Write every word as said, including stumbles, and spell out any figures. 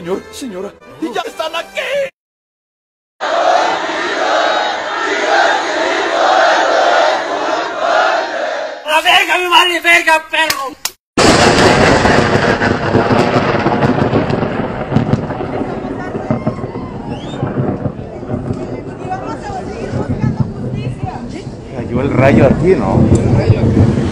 Señor, señora, ya están aquí. ¡La verga, mi madre, verga, perro! Cayó el rayo aquí, ¿no? El rayo aquí.